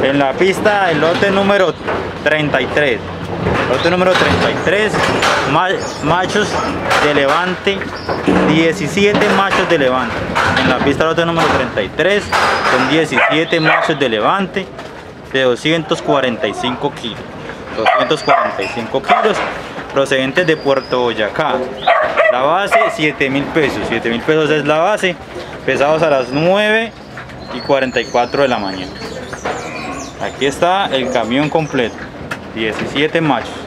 En la pista el lote número 33. Lote número 33, machos de levante, 17 machos de levante. En la pista lote número 33 son 17 machos de levante de 245 kilos. 245 kilos procedentes de Puerto Boyacá. La base 7.000 pesos. 7.000 pesos es la base. Pesados a las 9:44 de la mañana. Aquí está el camión completo. 17 machos.